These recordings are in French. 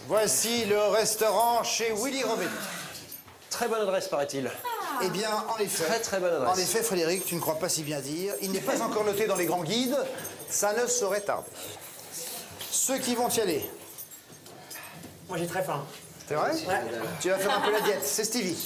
Voici le restaurant chez Willy Rovelli. Très bonne adresse, paraît-il. Eh bien, en effet. Très bonne adresse. En effet, Frédéric, tu ne crois pas si bien dire. Il n'est pas encore noté dans les grands guides. Ça ne saurait tarder. Ceux qui vont y aller. Moi, j'ai très faim. C'est vrai? Ouais. Tu vas faire un peu la diète. C'est Stevie.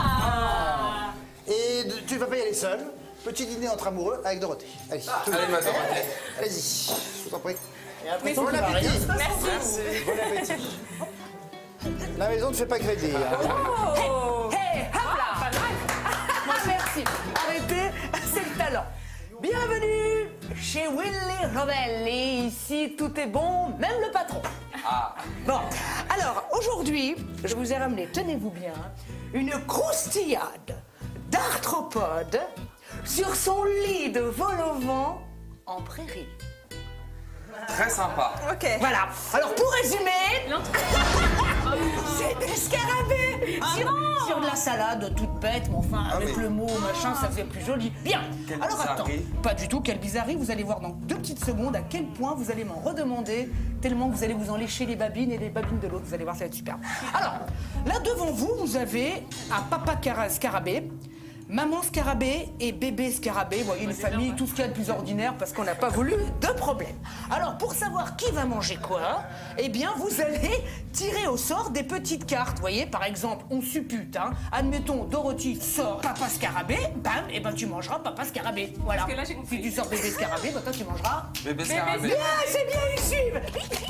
Et tu ne vas pas y aller seul. Petit dîner entre amoureux avec Dorothée. Allez, Allez, ma Dorothée. Allez-y, je vous en prie. Et après, Bon appétit. Merci. Bon appétit. La maison ne fait pas crédit. Hey, hop là. Ah, merci. Arrêtez, c'est le talent. Bienvenue chez Willy Rovelli. Ici, tout est bon, même le patron. Bon, alors aujourd'hui, je vous ai ramené, tenez-vous bien, une croustillade d'arthropode sur son lit de vol-au-vent en prairie. Très sympa. Ok. Voilà. Alors pour résumer, c'est des scarabées sur de la salade toute bête, mais enfin avec le mot machin, ça fait plus joli. Bien. Quelle Alors attends, bizarrerie. pas du tout, quelle bizarrerie. Vous allez voir dans 2 petites secondes à quel point vous allez m'en redemander, tellement que vous allez vous en lécher les babines et les babines de l'autre. Vous allez voir, ça va être super. Alors là devant vous, vous avez un papa scarabée. Maman scarabée et bébé scarabée, vous voyez une famille, tout ce qu'il y a de plus ordinaire parce qu'on n'a pas voulu de problème. Alors pour savoir qui va manger quoi, eh bien vous allez tirer au sort des petites cartes. Vous voyez, par exemple, on suppute, hein. Admettons, Dorothy sort papa scarabée, bam, et ben tu mangeras papa scarabée. Voilà. Parce que là, j'ai compris. Si tu sors bébé scarabée, ben toi tu mangeras. Bébé scarabée. Bien, c'est bien, ils suivent.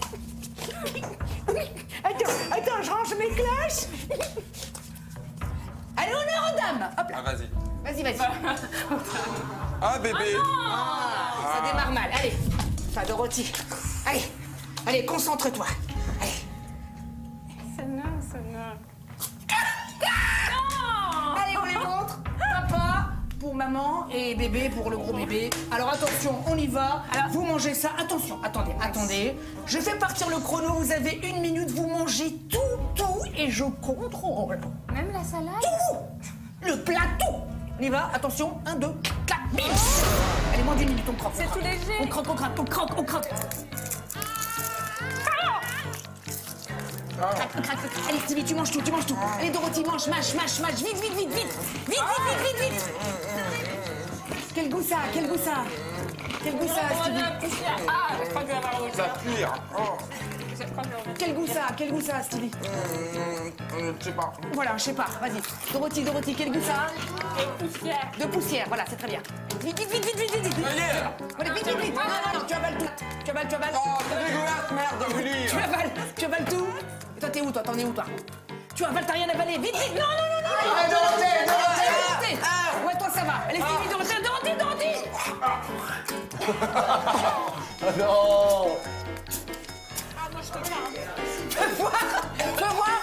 Attends, je range mes cloches. Allez, honneur aux dames. Hop là. Ah, vas-y. Vas-y. Ah, bébé. Ça démarre mal. Allez, enfin Dorothy. Allez, concentre-toi. Allez. Ça Allez, on les montre. Papa pour maman et bébé pour le gros bébé. Alors attention, on y va. Alors, vous mangez ça. Attention, attendez. Je fais partir le chrono. Vous avez 1 minute. Vous mangez tout et je contrôle. Même la salade? Tout. Le plat, tout. On y va. Attention. 1, 2, 4. Allez, moins d'1 minute. On croque. C'est tout léger. On croque. Crac. Allez, Stevie, tu manges tout. Allez, Dorothy, mange, mâche. Vite. Quel goût ça, Stevie? Ah, je crois que je vais avoir le Ça cuire. Oh. Je crois que je vais avoir Quel goût ça, Stevie? Je sais pas. Voilà, je sais pas, vas-y. Dorothy, quel goût ça? poussière. De poussière, voilà, c'est très bien. Vite. Allez, vite. Non, tu avales tout. Tu avales. Oh, c'est dégueulasse, merde, Willy. Tu avales tout. Et toi, t'es où, toi? T'en es où, toi? Tu avales, t'as rien avalé. Vite. Non. Dorothée. Ouais, toi, ça va. Allez, Stevie, Dorothy. Non. Fais voir.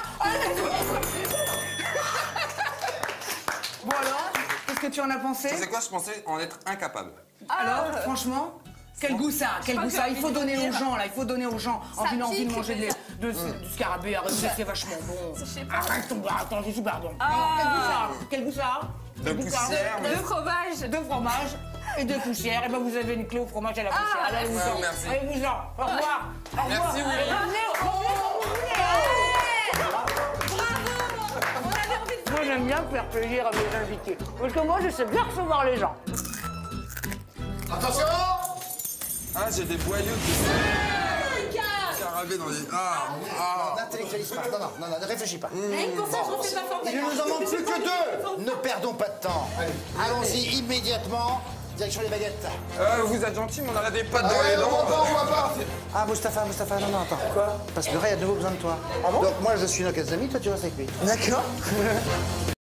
Bon alors, qu'est-ce que tu en as pensé? C'est quoi, je pensais en être incapable. Alors, franchement, quel goût ça? Il faut donner aux gens, là, envie de manger du scarabée, arrête, c'est vachement bon. Attends, je suis pardon. Quel goût ça? De poussière. De fromage. De fromage et de poussière. Et ben vous avez une clé au fromage et à la poussière. Allez, allez-vous-en. merci. Allez-vous-en. Au revoir. Merci, Willy. Moi, j'aime bien faire plaisir à mes invités. Parce que moi, je sais bien recevoir les gens. Attention. Ah, j'ai des boyaux de scarabée dans les... N'intellectualise pas. Non, ne réfléchis pas. Pour ça, je ne fais pas fort. Il ne nous en manque plus que 2. Ne perdons pas de temps. Allons-y immédiatement. Direction les baguettes. Vous êtes gentil, mais on a des pattes dans les dents. On voit pas. Ah, Mustapha, non, attends. Quoi? Parce que le Ray a de nouveau besoin de toi. Donc moi, je suis Nokazami, toi, tu restes avec lui. D'accord.